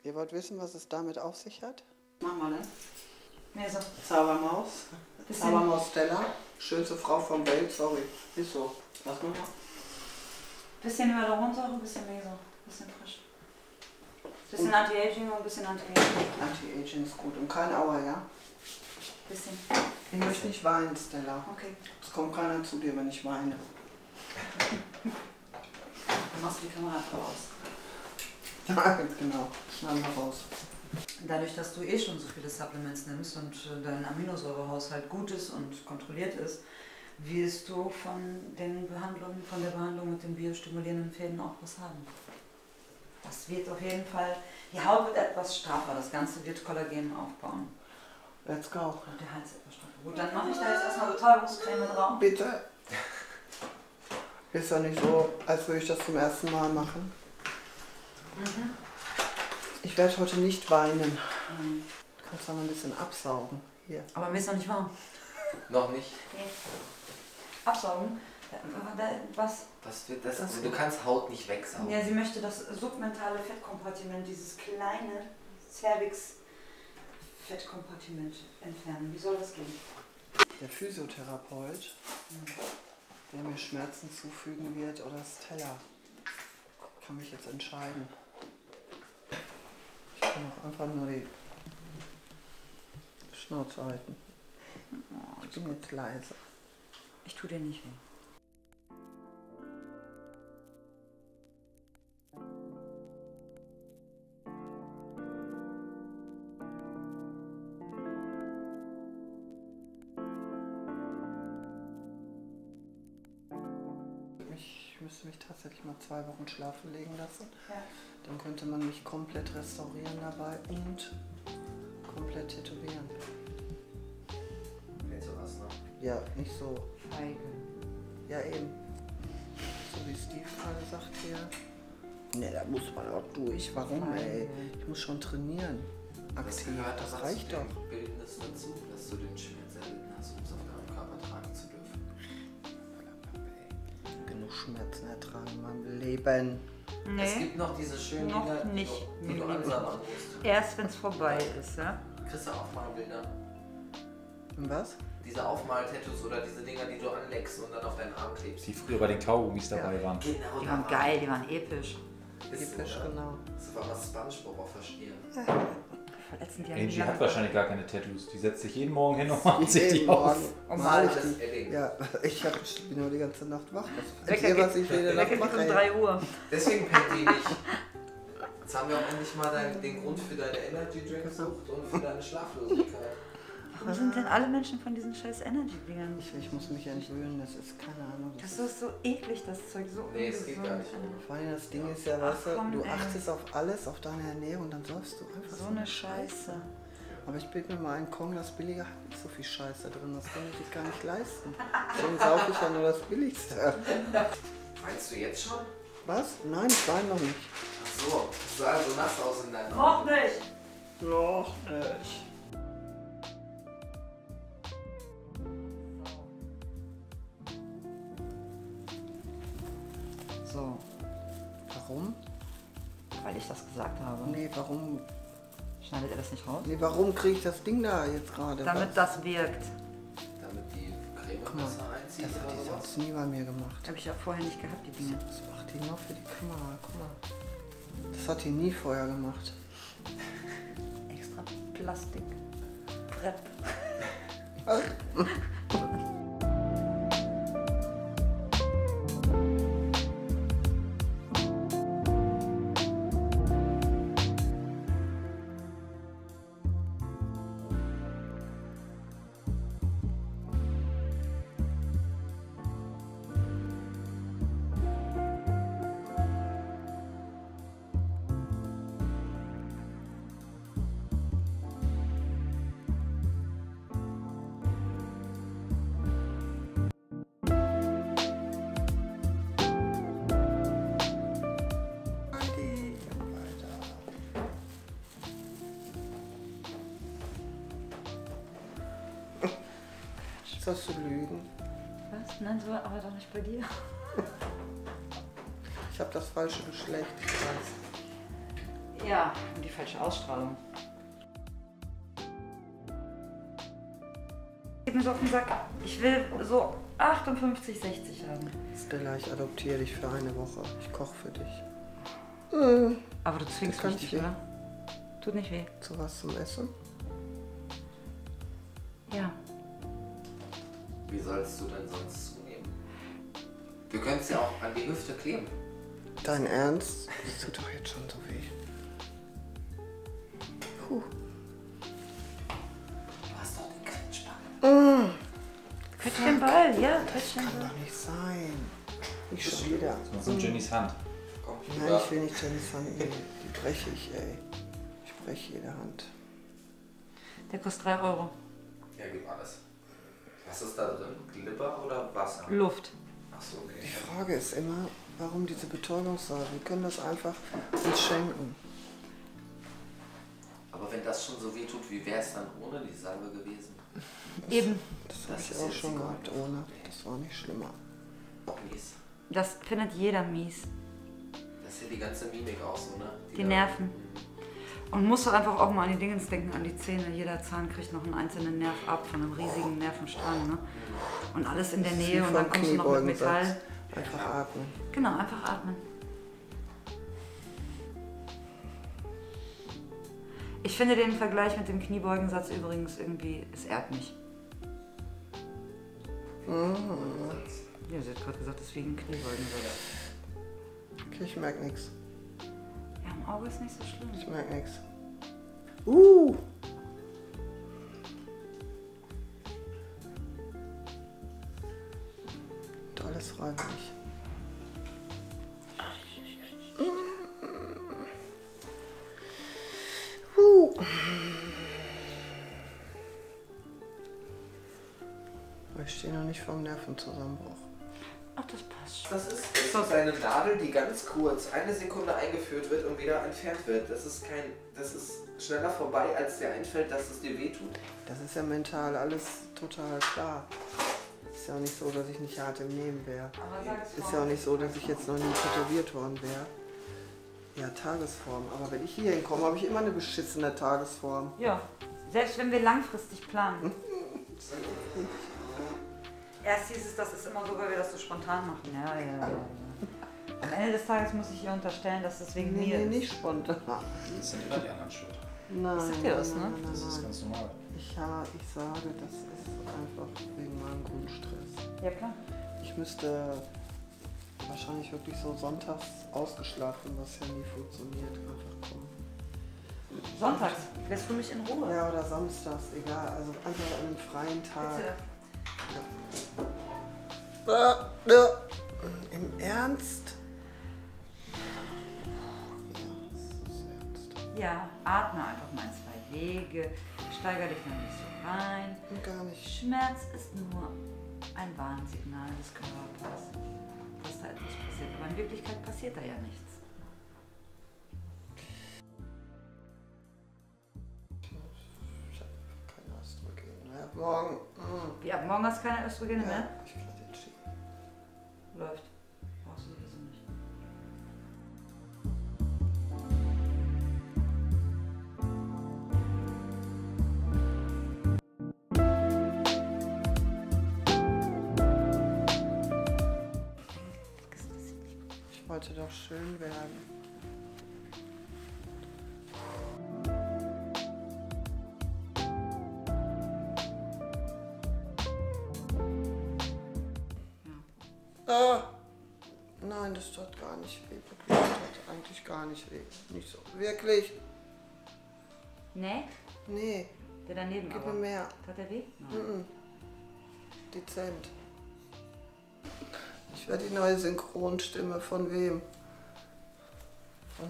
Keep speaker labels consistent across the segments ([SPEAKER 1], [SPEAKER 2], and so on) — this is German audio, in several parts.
[SPEAKER 1] Ihr wollt wissen, was es damit auf sich hat?
[SPEAKER 2] Machen wir, ne? Nee, so.
[SPEAKER 1] Zaubermaus. Zaubermaus Stella. Schönste Frau vom Welt, sorry. Ist so. Was machen wir?
[SPEAKER 2] Bisschen Hyaluronsäure, ein bisschen Meso. Bisschen frisch. Bisschen Anti-Aging und ein bisschen Anti-Aging.
[SPEAKER 1] Anti-Aging ist gut. Und kein Auer, ja?
[SPEAKER 2] Bisschen.
[SPEAKER 1] Ich möchte nicht weinen, Stella.
[SPEAKER 2] Okay.
[SPEAKER 1] Es kommt keiner zu dir, wenn ich weine.
[SPEAKER 2] Dann machst du die Kamera einfach aus.
[SPEAKER 1] Genau. Schneiden wir raus.
[SPEAKER 2] Dadurch, dass du eh schon so viele Supplements nimmst und dein Aminosäurehaushalt gut ist und kontrolliert ist, wirst du von der Behandlung mit den biostimulierenden Fäden auch was haben. Das wird auf jeden Fall, die Haut wird etwas straffer, das Ganze wird Kollagen aufbauen.
[SPEAKER 1] Let's go.
[SPEAKER 2] Und der Hals etwas straffer. Gut, dann mache ich da jetzt erstmal Betäubungscreme drauf.
[SPEAKER 1] Bitte. Ist doch nicht so, als würde ich das zum ersten Mal machen.
[SPEAKER 2] Mhm.
[SPEAKER 1] Ich werde heute nicht weinen. Du kannst noch ein bisschen absaugen. Hier.
[SPEAKER 2] Aber mir ist noch nicht warm.
[SPEAKER 3] Noch nicht.
[SPEAKER 2] Nee. Absaugen? Was?
[SPEAKER 3] Also du kannst Haut nicht wegsaugen.
[SPEAKER 2] Ja, sie möchte das submentale Fettkompartiment, dieses kleine Cervix-Fettkompartiment entfernen. Wie soll das gehen?
[SPEAKER 1] Der Physiotherapeut, der mir Schmerzen zufügen wird, oder Stella, kann mich jetzt entscheiden. Ich kann auch einfach nur die Schnauze halten. Ich bin jetzt leise.
[SPEAKER 2] Ich tue dir nicht weh.
[SPEAKER 1] Ich müsste mich tatsächlich mal 2 Wochen schlafen legen lassen.
[SPEAKER 2] Ja.
[SPEAKER 1] Dann könnte man mich komplett restaurieren dabei und komplett tätowieren.
[SPEAKER 3] Kennst du was, ne?
[SPEAKER 1] Ja, nicht so.
[SPEAKER 2] Feige.
[SPEAKER 1] Ja, eben. So wie Steve gerade sagt hier. Ne, da muss man auch durch. Warum, ey? Ich muss schon trainieren.
[SPEAKER 3] Das
[SPEAKER 1] Aktiv.
[SPEAKER 3] gehört
[SPEAKER 1] Das
[SPEAKER 3] aber
[SPEAKER 1] reicht
[SPEAKER 3] zu
[SPEAKER 1] doch.
[SPEAKER 3] dem Bildnis dazu, dass du den Schmerz erlitten hast, um es auf deinem Körper tragen zu dürfen.
[SPEAKER 1] Genug Schmerzen ertragen in meinem Leben.
[SPEAKER 3] Es gibt noch diese schönen
[SPEAKER 2] Noch
[SPEAKER 3] Bilder,
[SPEAKER 2] nicht.
[SPEAKER 3] die du ansammern musst.
[SPEAKER 2] Erst wenn es vorbei ist, ja?
[SPEAKER 3] Kriegst du Aufmalbilder?
[SPEAKER 1] Und was?
[SPEAKER 3] Diese Aufmal-Tattoos oder diese Dinger, die du anleckst und dann auf deinen Arm klebst.
[SPEAKER 4] Die früher bei den Kaugummis dabei waren.
[SPEAKER 3] Genau,
[SPEAKER 2] Die waren geil, die waren episch.
[SPEAKER 1] Episch,
[SPEAKER 3] so, ne?
[SPEAKER 1] genau.
[SPEAKER 3] Das war mal Spongebob auf der Stirn.
[SPEAKER 2] Verletzen die
[SPEAKER 4] Angie hat wahrscheinlich gar keine Tattoos. Die setzt sich jeden Morgen hin und macht sich
[SPEAKER 1] Jeden
[SPEAKER 4] die auf.
[SPEAKER 1] Morgen
[SPEAKER 3] Mal
[SPEAKER 1] mal ich
[SPEAKER 3] das
[SPEAKER 1] die.
[SPEAKER 3] Edding.
[SPEAKER 1] Ja, bin nur die ganze Nacht wach. Was
[SPEAKER 2] Wecker
[SPEAKER 1] ihr, was ich jede Nacht
[SPEAKER 2] geht
[SPEAKER 1] mache?
[SPEAKER 2] um 3 Uhr.
[SPEAKER 3] Deswegen pennt die nicht. Jetzt haben wir auch endlich mal den Grund für deine Energy Drink gesucht und für deine Schlaflosigkeit.
[SPEAKER 2] Warum sind denn alle Menschen von diesen scheiß Energy-Dingern?
[SPEAKER 1] Ich muss mich entwöhnen, das ist keine Ahnung.
[SPEAKER 2] Das ist so eklig, das Zeug. So
[SPEAKER 3] Nee, es geht gar nicht.
[SPEAKER 1] Vor allem das Ding ist ja, weißt
[SPEAKER 2] komm,
[SPEAKER 1] du, du
[SPEAKER 2] ey.
[SPEAKER 1] achtest auf alles, auf deine Ernährung und dann säufst du einfach
[SPEAKER 2] So eine Scheiße.
[SPEAKER 1] Aber ich bild mir mal einen Kong, das Billige hat nicht so viel Scheiße drin, das kann ich sich gar nicht leisten. Deswegen saufe ich ja nur das Billigste.
[SPEAKER 3] Meinst du jetzt schon?
[SPEAKER 1] Was? Nein, ich weine noch nicht.
[SPEAKER 3] Ach so, es sah so nass aus in deinen
[SPEAKER 2] Noch
[SPEAKER 3] Augen.
[SPEAKER 2] nicht!
[SPEAKER 1] Noch nicht.
[SPEAKER 2] So,
[SPEAKER 1] Warum?
[SPEAKER 2] weil ich das gesagt habe.
[SPEAKER 1] Nee, warum?
[SPEAKER 2] Schneidet ihr das nicht raus?
[SPEAKER 1] Nee, warum kriege ich das Ding da jetzt gerade?
[SPEAKER 2] Damit das wirkt.
[SPEAKER 3] Damit die Creme
[SPEAKER 1] Guck mal,
[SPEAKER 3] besser einzieht
[SPEAKER 1] das hat
[SPEAKER 3] oder
[SPEAKER 1] die
[SPEAKER 3] sowas?
[SPEAKER 1] sonst nie bei mir gemacht.
[SPEAKER 2] Habe ich ja vorher nicht gehabt, die Dinge.
[SPEAKER 1] Das macht die nur für die Kamera, guck mal. Das hat die nie vorher gemacht.
[SPEAKER 2] Extra Plastik. Prep.
[SPEAKER 1] Ist das zu lügen?
[SPEAKER 2] Was? Nein, so aber doch nicht bei dir.
[SPEAKER 1] Ich habe das falsche Geschlecht, ich weiß.
[SPEAKER 2] Ja, und die falsche Ausstrahlung. Geht mir so auf den Sack. Ich will so 58, 60 haben.
[SPEAKER 1] Stella, ich adoptiere dich für eine Woche. Ich koche für dich.
[SPEAKER 2] Aber du zwingst
[SPEAKER 1] Das
[SPEAKER 2] mich
[SPEAKER 1] kann
[SPEAKER 2] nicht, oder? Tut nicht weh.
[SPEAKER 1] Zu was zum Essen?
[SPEAKER 2] Ja.
[SPEAKER 3] Wie sollst du denn sonst zunehmen? Wir können es ja auch an die Hüfte kleben.
[SPEAKER 1] Dein Ernst? Das tut doch jetzt schon so weh. Puh.
[SPEAKER 3] Du hast doch den Quetschball.
[SPEAKER 2] Quetsch den Ball, ja,
[SPEAKER 1] Das
[SPEAKER 2] quetsch den
[SPEAKER 1] kann
[SPEAKER 2] Ball.
[SPEAKER 1] doch nicht sein. Nicht schon wieder.
[SPEAKER 4] Das ist Jennys Hand.
[SPEAKER 3] Komm,
[SPEAKER 1] Nein, ich will nicht Jennys Hand nehmen. Die breche ich, ey. Ich breche jede Hand.
[SPEAKER 2] Der kostet 3 Euro.
[SPEAKER 3] Ja, gib alles. Was ist da drin? Glibber oder Wasser?
[SPEAKER 2] Luft.
[SPEAKER 3] Achso, okay.
[SPEAKER 1] Die Frage ist immer, warum diese Betäubungssalbe? Wir können das einfach uns schenken.
[SPEAKER 3] Aber wenn das schon so weh tut, wie wäre es dann ohne die Salbe gewesen?
[SPEAKER 2] Eben.
[SPEAKER 1] Das habe
[SPEAKER 3] Das
[SPEAKER 1] ich
[SPEAKER 3] ist
[SPEAKER 1] auch
[SPEAKER 3] jetzt
[SPEAKER 1] schon
[SPEAKER 3] egal.
[SPEAKER 1] gehabt ohne. Das war nicht schlimmer.
[SPEAKER 3] Mies.
[SPEAKER 2] Das findet jeder mies.
[SPEAKER 3] Das sieht die ganze Mimik aus, so, ne?
[SPEAKER 2] Die Nerven. Und musst du einfach auch mal an die Dingens denken, an die Zähne. Jeder Zahn kriegt noch einen einzelnen Nerv ab von einem riesigen Nervenstrang. Ne? Und alles in der
[SPEAKER 1] Das ist
[SPEAKER 2] Nähe
[SPEAKER 1] wie
[SPEAKER 2] und dann
[SPEAKER 1] vom
[SPEAKER 2] kommst du noch mit
[SPEAKER 1] Kniebeugensatz.
[SPEAKER 2] Metall.
[SPEAKER 1] Einfach atmen.
[SPEAKER 2] Genau, einfach atmen. Ich finde den Vergleich mit dem Kniebeugensatz übrigens irgendwie, es ehrt mich. Ja, sie hat gerade gesagt, das ist wie ein Kniebeugensatz.
[SPEAKER 1] Okay, ich merke nichts.
[SPEAKER 2] Ja, im Auge ist nicht so schlimm.
[SPEAKER 1] Ich merke nichts. Und alles freiwillig. Aber ich stehe noch nicht vor dem Nervenzusammenbruch.
[SPEAKER 2] Ach, das passt.
[SPEAKER 3] Das ist so eine Nadel, die ganz kurz, eine Sekunde eingeführt wird und wieder entfernt wird. Das ist schneller vorbei, als dir einfällt, dass es dir wehtut.
[SPEAKER 1] Das ist ja mental alles total klar. Ist ja auch nicht so, dass ich nicht hart im Nehmen wäre.
[SPEAKER 2] Aber sag's
[SPEAKER 1] Ist ja auch nicht so, dass ich jetzt noch nie tätowiert worden wäre. Ja, Tagesform. Aber wenn ich hier hinkomme, habe ich immer eine beschissene Tagesform.
[SPEAKER 2] Ja, selbst wenn wir langfristig planen. Erst hieß es, das ist immer so, weil wir das so spontan machen. Ja. Am Ende des Tages muss ich ihr unterstellen, dass das wegen mir
[SPEAKER 1] Nee,
[SPEAKER 2] ist.
[SPEAKER 1] nicht spontan.
[SPEAKER 4] Das sind immer die anderen schuld.
[SPEAKER 1] Nein,
[SPEAKER 2] Sagt ihr das, ne?
[SPEAKER 4] Das ist ganz normal.
[SPEAKER 1] Ich sage, das ist einfach wegen meinem Grundstress.
[SPEAKER 2] Ja, klar.
[SPEAKER 1] Ich müsste wahrscheinlich wirklich so sonntags ausgeschlafen, was ja nie funktioniert, einfach kommen.
[SPEAKER 2] Sonntags lässt du mich in Ruhe.
[SPEAKER 1] Ja, oder samstags, egal. Also einfach an einem freien Tag.
[SPEAKER 2] Bitte.
[SPEAKER 1] Im Ernst? Ja, das ist ernst.
[SPEAKER 2] Ja, atme einfach mal in 2 Wege. Steiger dich noch nicht so rein.
[SPEAKER 1] Gar nicht.
[SPEAKER 2] Schmerz ist nur ein Warnsignal des Körpers, dass da etwas passiert. Aber in Wirklichkeit passiert da ja nichts.
[SPEAKER 1] Ich habe keine Östrogen mehr. Morgen.
[SPEAKER 2] Wie ab morgen hast du keine Östrogene mehr?
[SPEAKER 1] Ja, ich gerade entschieden.
[SPEAKER 2] Läuft. Brauchst du sowieso nicht.
[SPEAKER 1] Ich wollte doch schön werden. Nein, das tut gar nicht weh. Wirklich, das tut eigentlich gar nicht weh. Nicht so. Wirklich?
[SPEAKER 2] Nee?
[SPEAKER 1] Nee,
[SPEAKER 2] Der daneben
[SPEAKER 1] gib
[SPEAKER 2] aber.
[SPEAKER 1] mir mehr.
[SPEAKER 2] Tat der weh? Nein.
[SPEAKER 1] Dezent. Ich werde die neue Synchronstimme von wem? Von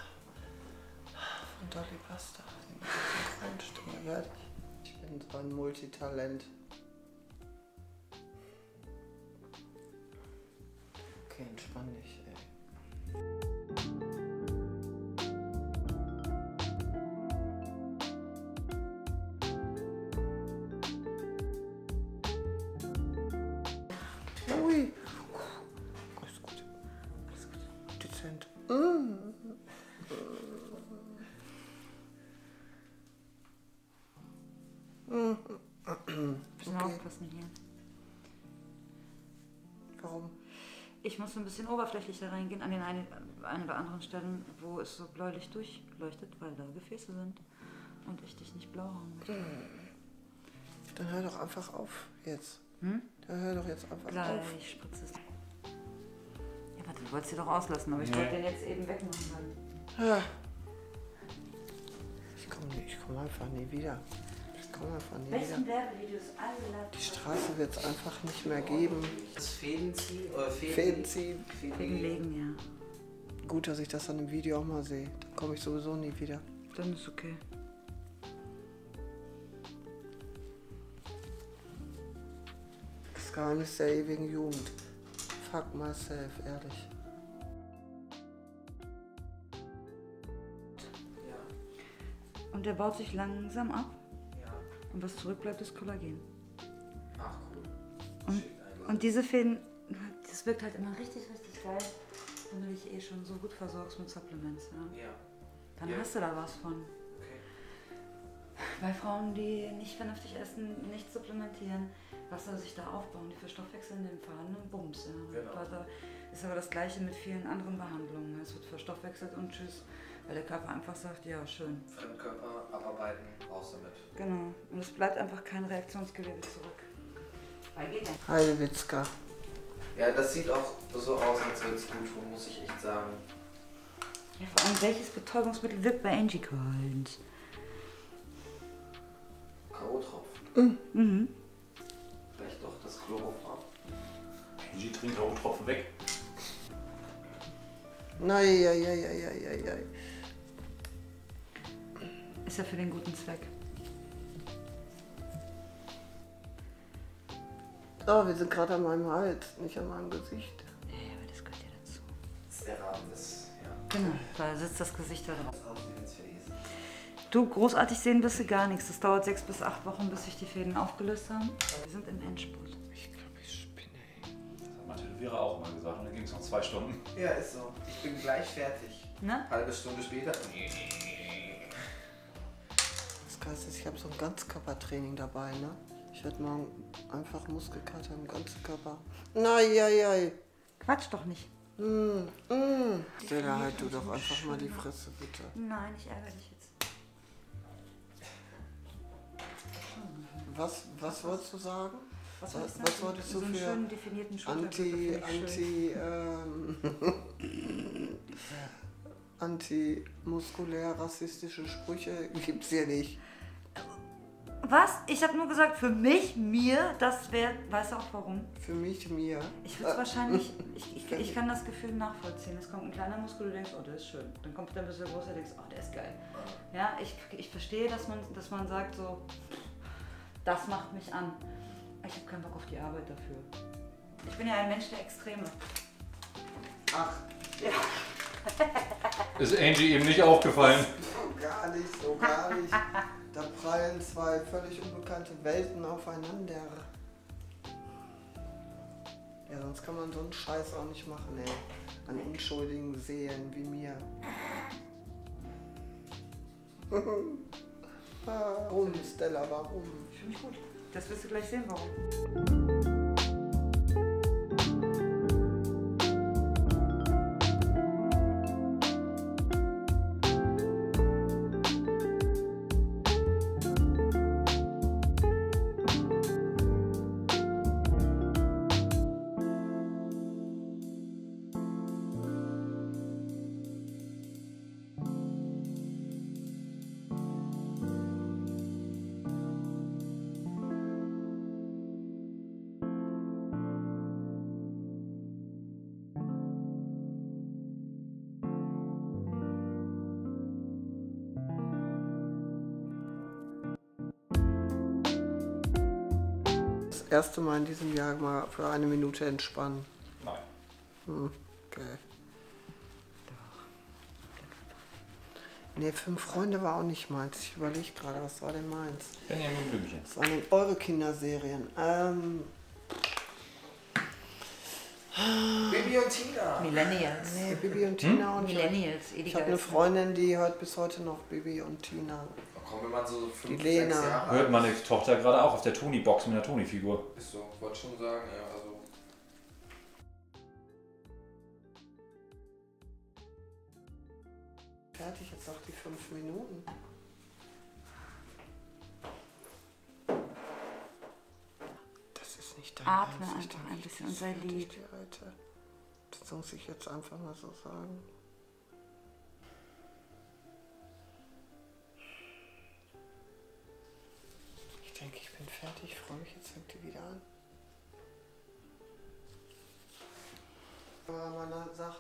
[SPEAKER 1] Dolly Buster. Die neue Synchronstimme werde ich. Ich bin so ein Multitalent. Okay, entspann dich, ey. Ui. Alles gut. Alles gut. Dezent.
[SPEAKER 2] aufpassen hier.
[SPEAKER 1] Warum?
[SPEAKER 2] Ich muss so ein bisschen oberflächlicher reingehen an den einen oder anderen Stellen, wo es so bläulich durchleuchtet, weil da Gefäße sind und ich dich nicht blau haben möchte.
[SPEAKER 1] Dann hör doch einfach auf jetzt.
[SPEAKER 2] Hm?
[SPEAKER 1] Dann hör doch jetzt einfach auf.
[SPEAKER 2] Gleich spritzt es. Ja, warte, du wolltest sie doch auslassen, aber ich wollte den jetzt eben wegmachen.
[SPEAKER 1] Ja. Ich komm einfach nie wieder. Ich komme einfach nie wieder.
[SPEAKER 2] Welchen Werbevideos alle
[SPEAKER 1] Die Straße wird es einfach nicht mehr geben.
[SPEAKER 3] Das Fäden ziehen oder
[SPEAKER 1] Fäden ziehen.
[SPEAKER 2] Wegen Legen, ja.
[SPEAKER 1] Gut, dass ich das an dem Video auch mal sehe. Dann komme ich sowieso nie wieder.
[SPEAKER 2] Dann ist okay.
[SPEAKER 1] Das Geheimnis der ewigen Jugend. Fuck myself, ehrlich.
[SPEAKER 3] Ja.
[SPEAKER 2] Und der baut sich langsam ab
[SPEAKER 3] Ja.
[SPEAKER 2] und was zurückbleibt, ist Kollagen.
[SPEAKER 3] Ach cool.
[SPEAKER 2] Und,
[SPEAKER 3] Schickt einfach.
[SPEAKER 2] und diese Fäden, das wirkt halt immer richtig, richtig geil, wenn du dich eh schon so gut versorgst mit Supplements. Ja?
[SPEAKER 3] Ja.
[SPEAKER 2] Dann
[SPEAKER 3] Ja.
[SPEAKER 2] hast du da was von.
[SPEAKER 3] Okay.
[SPEAKER 2] Bei Frauen, die nicht vernünftig essen, nicht supplementieren, was soll sich da aufbauen? Die verstoffwechseln den Faden und Bums. Ja.
[SPEAKER 3] Genau.
[SPEAKER 2] Da ist aber das Gleiche mit vielen anderen Behandlungen. Es wird verstoffwechselt und tschüss, weil der Körper einfach sagt, ja schön.
[SPEAKER 3] Fremdkörper abarbeiten, raus damit.
[SPEAKER 2] Genau. Und es bleibt einfach kein Reaktionsgewebe zurück. Bei geht nicht.
[SPEAKER 1] Heidewitzka.
[SPEAKER 3] Ja, das sieht auch so aus, als würde es gut tun, muss ich echt sagen.
[SPEAKER 2] Ja, vor allem, welches Betäubungsmittel wirkt bei Angie Cold?
[SPEAKER 3] K.O.-Tropfen.
[SPEAKER 2] Mhm.
[SPEAKER 3] Vielleicht doch das Chloroform.
[SPEAKER 4] Angie trinkt auch einen Tropfen weg.
[SPEAKER 1] Nein.
[SPEAKER 2] Ist ja für den guten Zweck.
[SPEAKER 1] Oh, wir sind gerade an meinem Hals, nicht an meinem Gesicht.
[SPEAKER 2] Ja, aber das gehört ja dazu.
[SPEAKER 3] Das ist der Rahmen des, ja.
[SPEAKER 2] Genau, da sitzt das Gesicht da drauf.
[SPEAKER 3] Das aussieht ins Face.
[SPEAKER 2] Du, großartig sehen wirst du gar nichts. Das dauert 6 bis 8 Wochen, bis sich die Fäden aufgelöst haben. Wir sind im Endspurt.
[SPEAKER 1] Ich glaube, ich spinne.
[SPEAKER 4] Das hat mein Tätowierer auch immer gesagt. Und dann ging es noch 2 Stunden.
[SPEAKER 3] Ja, ist so. Ich bin gleich fertig.
[SPEAKER 2] Ne?
[SPEAKER 3] Halbe Stunde später.
[SPEAKER 1] Das Geilste ist, ich habe so ein Ganzkörpertraining dabei, ne? Ich werde morgen einfach Muskelkater im ganzen Körper. Nein.
[SPEAKER 2] Quatsch doch nicht.
[SPEAKER 1] Stella, halt du doch einfach mal die Fresse, bitte.
[SPEAKER 2] Nein, ich ärgere dich jetzt.
[SPEAKER 1] Was wolltest du sagen?
[SPEAKER 2] Was soll ich sagen?
[SPEAKER 1] Was wolltest du
[SPEAKER 2] so einen
[SPEAKER 1] für
[SPEAKER 2] schönen definierten Schultergürtel finde ich schön.
[SPEAKER 1] antimuskulär rassistische Sprüche gibt's hier nicht.
[SPEAKER 2] Was? Ich habe nur gesagt, für mich, mir, das wäre, weißt du auch warum?
[SPEAKER 1] Für mich, mir.
[SPEAKER 2] Ich würde es wahrscheinlich, ich kann das Gefühl nachvollziehen. Es kommt ein kleiner Muskel, du denkst, oh, der ist schön. Dann kommt der ein bisschen größer, du denkst, oh, der ist geil. Ja, ich verstehe, dass man sagt so, das macht mich an. Ich habe keinen Bock auf die Arbeit dafür. Ich bin ja ein Mensch der Extreme.
[SPEAKER 1] Ach,
[SPEAKER 2] Ja.
[SPEAKER 4] Ist Angie eben nicht aufgefallen.
[SPEAKER 1] so gar nicht. Da prallen zwei völlig unbekannte Welten aufeinander. Ja, sonst kann man so einen Scheiß auch nicht machen, ey. An unschuldigen Seelen wie mir. Warum, Stella, warum?
[SPEAKER 2] Ich fühle mich gut. Das wirst du gleich sehen, warum.
[SPEAKER 1] Das erste Mal in diesem Jahr mal für eine Minute entspannen.
[SPEAKER 4] Nein.
[SPEAKER 1] Okay. Nee, 5 Freunde war auch nicht meins. Ich überlege gerade, was war denn meins?
[SPEAKER 4] Benjamin Blümchen.
[SPEAKER 1] Was waren denn eure Kinderserien?
[SPEAKER 3] Bibi und Tina.
[SPEAKER 2] Millennials.
[SPEAKER 1] Nee, Bibi und Tina und
[SPEAKER 2] Millennials,
[SPEAKER 1] ich habe eine Freundin, die hört bis heute noch Bibi und Tina.
[SPEAKER 3] Oh, Komm, wenn man so 5,
[SPEAKER 1] Die
[SPEAKER 3] 6
[SPEAKER 1] Lena.
[SPEAKER 3] Jahre
[SPEAKER 4] Hört
[SPEAKER 3] alt
[SPEAKER 4] meine Tochter gerade auch auf der Toni-Box mit der Toni-Figur.
[SPEAKER 3] ist. So, wollte schon sagen, ja, also.
[SPEAKER 1] Fertig, jetzt noch die 5 Minuten. Das ist nicht dein
[SPEAKER 2] Atme
[SPEAKER 1] Ernst. Ich
[SPEAKER 2] einfach
[SPEAKER 1] denke,
[SPEAKER 2] ein
[SPEAKER 1] ich
[SPEAKER 2] bisschen
[SPEAKER 1] bin
[SPEAKER 2] und sei
[SPEAKER 1] fertig,
[SPEAKER 2] lieb.
[SPEAKER 1] die Alte. Das muss ich jetzt einfach mal so sagen. Ich denke, ich bin fertig, ich freue mich, jetzt fängt die wieder an. Kameramann sagt,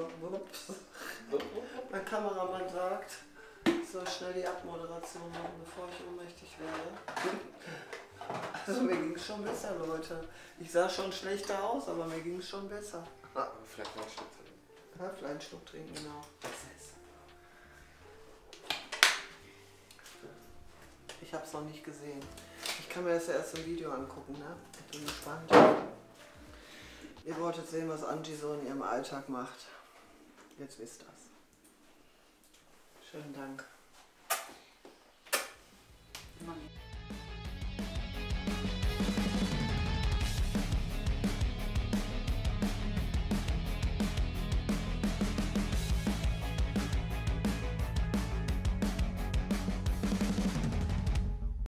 [SPEAKER 1] mein Kameramann sagt, ich soll schnell die Abmoderation machen, bevor ich ohnmächtig werde. Also mir ging es schon besser, Leute. Ich sah schon schlechter aus, aber mir ging es schon besser.
[SPEAKER 3] Aber vielleicht noch ein Stück drin.
[SPEAKER 1] Ja, vielleicht einen Schluck trinken, genau. Ich habe es noch nicht gesehen. Ich kann mir das ja erst im Video angucken, ne? Ich bin gespannt. Ihr wolltet sehen, was Angie so in ihrem Alltag macht. Jetzt wisst ihr's. Schönen Dank.